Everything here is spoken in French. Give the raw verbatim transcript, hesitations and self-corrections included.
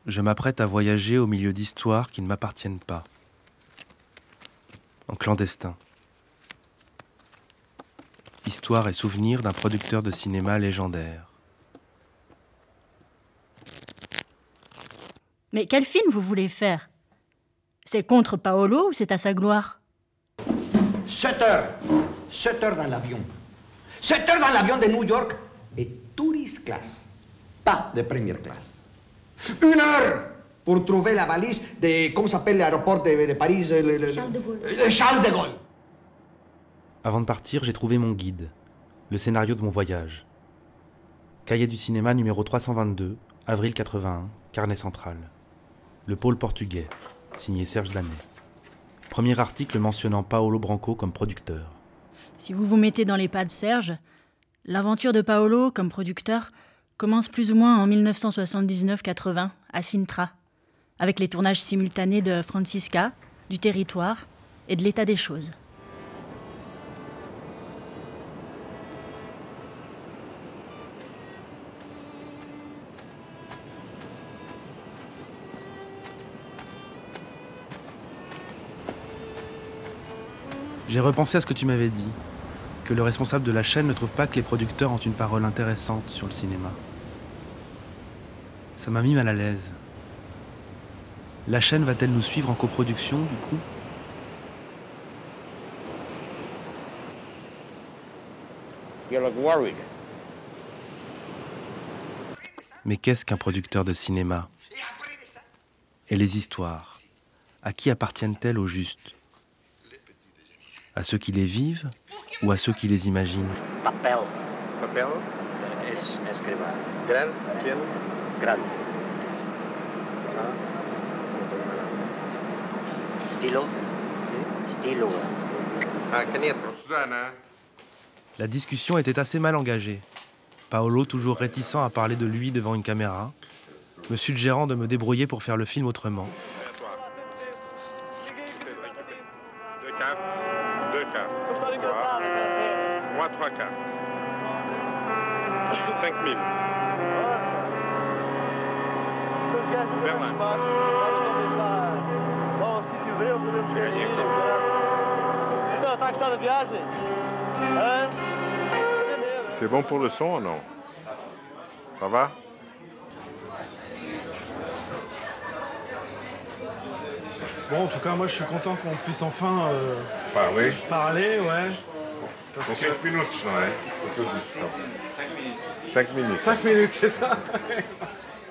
je m'apprête à voyager au milieu d'histoires qui ne m'appartiennent pas. En clandestin. Histoire et souvenir d'un producteur de cinéma légendaire. Mais quel film vous voulez faire? C'est contre Paolo ou c'est à sa gloire? Sept heures. Sept heures dans l'avion. Sept heures dans l'avion de New York et tourist class. Pas de première classe. Une heure pour trouver la valise de, comment s'appelle l'aéroport de, de Paris? Le, le, Charles de Gaulle. Le Charles de Gaulle. Avant de partir, j'ai trouvé mon guide, le scénario de mon voyage. Cahier du cinéma numéro trois cent vingt-deux, avril quatre-vingt-un, Carnet central. Le pôle portugais, signé Serge Danet. Premier article mentionnant Paolo Branco comme producteur. Si vous vous mettez dans les pas de Serge, l'aventure de Paolo comme producteur commence plus ou moins en mille neuf cent soixante-dix-neuf quatre-vingt à Sintra, avec les tournages simultanés de Francisca, du Territoire et de l'état des choses. J'ai repensé à ce que tu m'avais dit, que le responsable de la chaîne ne trouve pas que les producteurs ont une parole intéressante sur le cinéma. Ça m'a mis mal à l'aise. La chaîne va-t-elle nous suivre en coproduction, du coup? You look worried. Mais qu'est-ce qu'un producteur de cinéma? Et les histoires, à qui appartiennent-elles au juste? À ceux qui les vivent ou à ceux qui les imaginent? Papel. Papel? Es escriba. Gran? Pequeno? Grande. Stilo. Stilo. Ah, caneta. La discussion était assez mal engagée. Paolo, toujours réticent à parler de lui devant une caméra, me suggérant de me débrouiller pour faire le film autrement. Deux cartes. Deux cartes. Moi, trois cartes. Cinq mille. Bernard. J'ai rien compris. C'est bon pour le son ou non? Ça va? Bon, en tout cas, moi, je suis content qu'on puisse enfin euh, Parler? parler, ouais. Parce Pour que... cinq minutes, non, hein? Cinq minutes. Cinq minutes, c'est ça.